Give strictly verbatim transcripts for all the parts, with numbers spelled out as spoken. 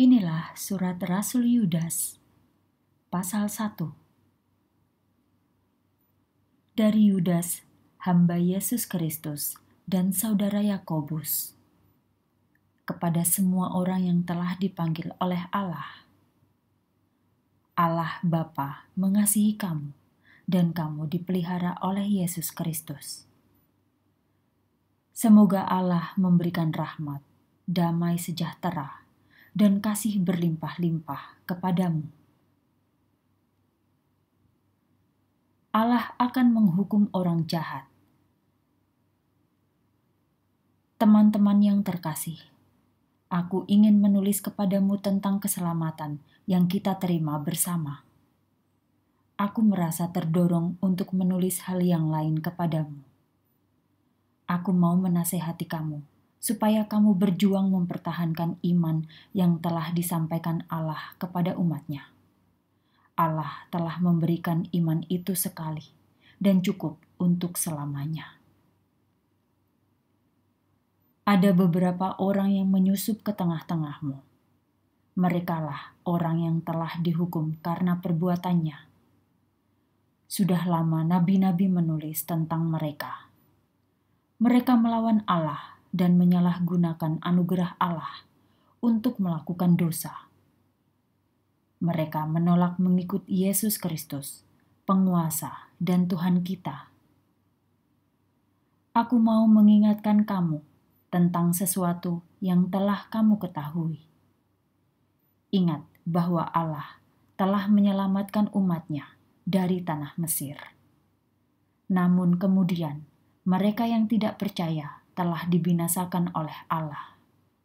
Inilah surat Rasul Yudas, pasal satu. Dari Yudas, hamba Yesus Kristus dan saudara Yakobus, kepada semua orang yang telah dipanggil oleh Allah. Allah Bapa mengasihi kamu, dan kamu dipelihara oleh Yesus Kristus. Semoga Allah memberikan rahmat, damai sejahtera, dan kasih berlimpah-limpah kepadamu. Allah akan menghukum orang jahat. Teman-teman yang terkasih, aku ingin menulis kepadamu tentang keselamatan yang kita terima bersama. Aku merasa terdorong untuk menulis hal yang lain kepadamu. Aku mau menasehati kamu, supaya kamu berjuang mempertahankan iman yang telah disampaikan Allah kepada umatnya. Allah telah memberikan iman itu sekali dan cukup untuk selamanya. Ada beberapa orang yang menyusup ke tengah-tengahmu. Merekalah orang yang telah dihukum karena perbuatannya. Sudah lama nabi-nabi menulis tentang mereka. Mereka melawan Allah dan menyalahgunakan anugerah Allah untuk melakukan dosa. Mereka menolak mengikut Yesus Kristus, penguasa dan Tuhan kita. Aku mau mengingatkan kamu tentang sesuatu yang telah kamu ketahui. Ingat bahwa Allah telah menyelamatkan umatnya dari tanah Mesir. Namun kemudian mereka yang tidak percaya telah dibinasakan oleh Allah.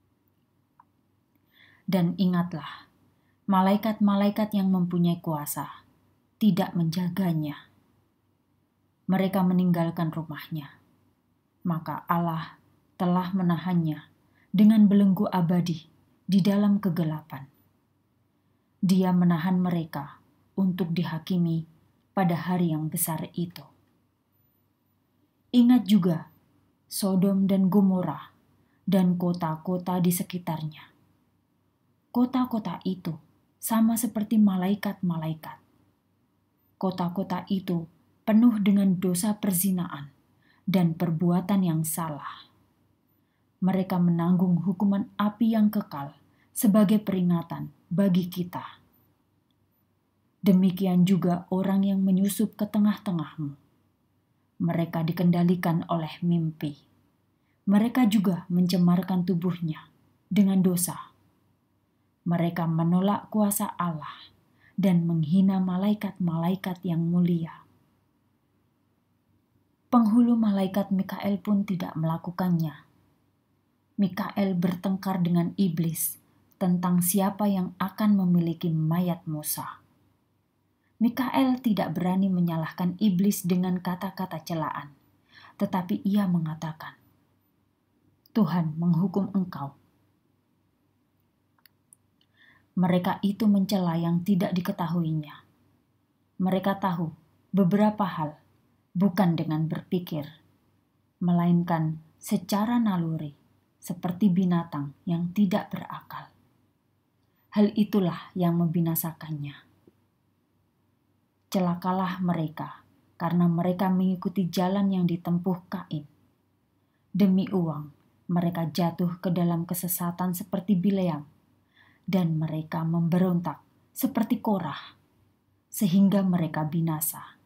Dan ingatlah, malaikat-malaikat yang mempunyai kuasa tidak menjaganya. Mereka meninggalkan rumahnya. Maka Allah telah menahannya dengan belenggu abadi di dalam kegelapan. Dia menahan mereka untuk dihakimi pada hari yang besar itu. Ingat juga Sodom dan Gomora dan kota-kota di sekitarnya. Kota-kota itu sama seperti malaikat-malaikat. Kota-kota itu penuh dengan dosa perzinaan dan perbuatan yang salah. Mereka menanggung hukuman api yang kekal sebagai peringatan bagi kita. Demikian juga orang yang menyusup ke tengah-tengahmu. Mereka dikendalikan oleh mimpi. Mereka juga mencemarkan tubuhnya dengan dosa. Mereka menolak kuasa Allah dan menghina malaikat-malaikat yang mulia. Penghulu malaikat Mikael pun tidak melakukannya. Mikael bertengkar dengan iblis tentang siapa yang akan memiliki mayat Musa. Mikael tidak berani menyalahkan iblis dengan kata-kata celaan, tetapi ia mengatakan, Tuhan menghukum engkau. Mereka itu mencela yang tidak diketahuinya. Mereka tahu beberapa hal, bukan dengan berpikir, melainkan secara naluri, seperti binatang yang tidak berakal. Hal itulah yang membinasakannya. Celakalah mereka, karena mereka mengikuti jalan yang ditempuh Kain. Demi uang, mereka jatuh ke dalam kesesatan seperti Bileam, dan mereka memberontak seperti Korah, sehingga mereka binasa.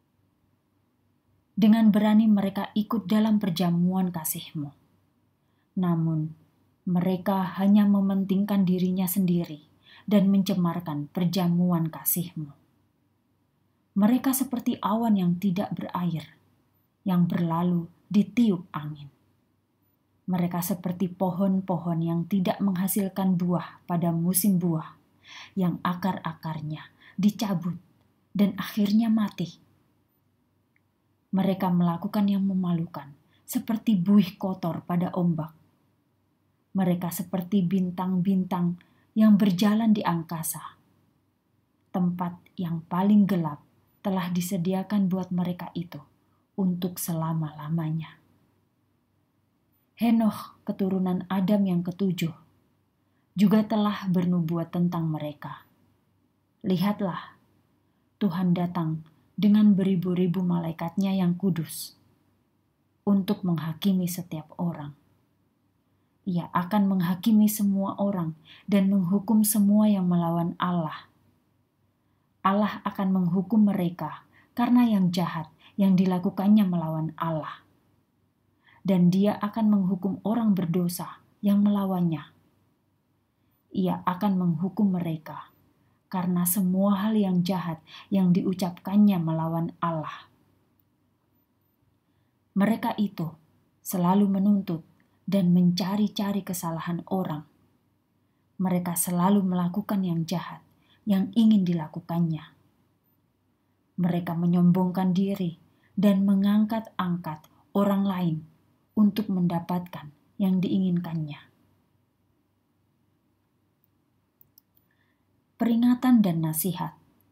Dengan berani mereka ikut dalam perjamuan kasih-Mu. Namun, mereka hanya mementingkan dirinya sendiri dan mencemarkan perjamuan kasih-Mu. Mereka seperti awan yang tidak berair, yang berlalu ditiup angin. Mereka seperti pohon-pohon yang tidak menghasilkan buah pada musim buah, yang akar-akarnya dicabut dan akhirnya mati. Mereka melakukan yang memalukan, seperti buih kotor pada ombak. Mereka seperti bintang-bintang yang berjalan di angkasa. Tempat yang paling gelap telah disediakan buat mereka itu untuk selama-lamanya. Henokh, keturunan Adam yang ketujuh, juga telah bernubuat tentang mereka. Lihatlah, Tuhan datang dengan beribu-ribu malaikatnya yang kudus untuk menghakimi setiap orang. Ia akan menghakimi semua orang dan menghukum semua yang melawan Allah. Allah akan menghukum mereka karena yang jahat yang dilakukannya melawan Allah. Dan Dia akan menghukum orang berdosa yang melawannya. Ia akan menghukum mereka karena semua hal yang jahat yang diucapkannya melawan Allah. Mereka itu selalu menuntut dan mencari-cari kesalahan orang. Mereka selalu melakukan yang jahat yang ingin dilakukannya. Mereka menyombongkan diri dan mengangkat-angkat orang lain untuk mendapatkan yang diinginkannya. Peringatan dan nasihat.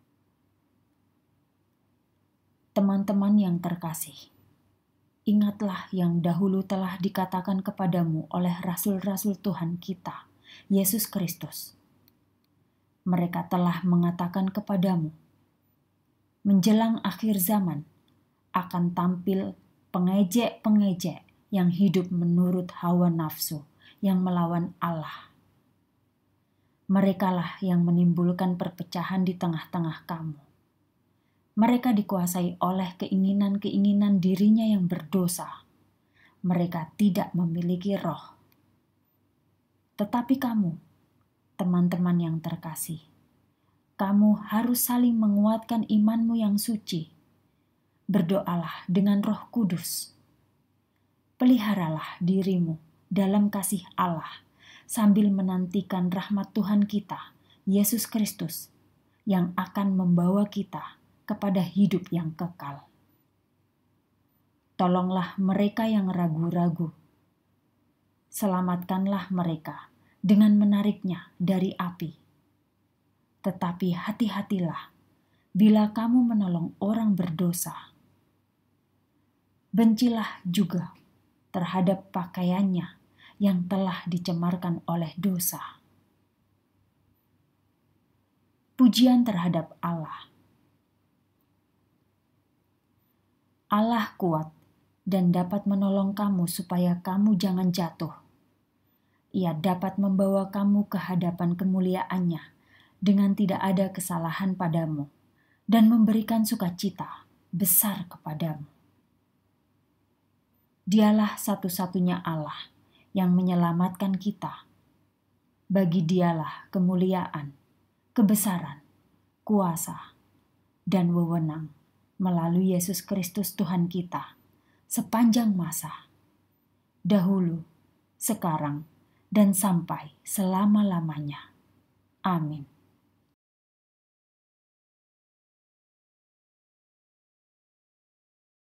Teman-teman yang terkasih, ingatlah yang dahulu telah dikatakan kepadamu oleh rasul-rasul Tuhan kita, Yesus Kristus. Mereka telah mengatakan kepadamu, menjelang akhir zaman akan tampil pengejek-pengejek yang hidup menurut hawa nafsu yang melawan Allah. Merekalah yang menimbulkan perpecahan di tengah-tengah kamu. Mereka dikuasai oleh keinginan-keinginan dirinya yang berdosa. Mereka tidak memiliki roh. Tetapi kamu, teman-teman yang terkasih, kamu harus saling menguatkan imanmu yang suci. Berdoalah dengan Roh Kudus. Peliharalah dirimu dalam kasih Allah sambil menantikan rahmat Tuhan kita, Yesus Kristus, yang akan membawa kita kepada hidup yang kekal. Tolonglah mereka yang ragu-ragu. Selamatkanlah mereka dengan menariknya dari api. Tetapi hati-hatilah bila kamu menolong orang berdosa. Bencilah juga terhadap pakaiannya yang telah dicemarkan oleh dosa. Pujian terhadap Allah. Allah kuat dan dapat menolong kamu supaya kamu jangan jatuh. Ia dapat membawa kamu ke hadapan kemuliaannya dengan tidak ada kesalahan padamu dan memberikan sukacita besar kepadamu. Dialah satu-satunya Allah yang menyelamatkan kita. Bagi Dialah kemuliaan, kebesaran, kuasa, dan wewenang melalui Yesus Kristus Tuhan kita, sepanjang masa, dahulu, sekarang, dan sampai selama-lamanya. Amin.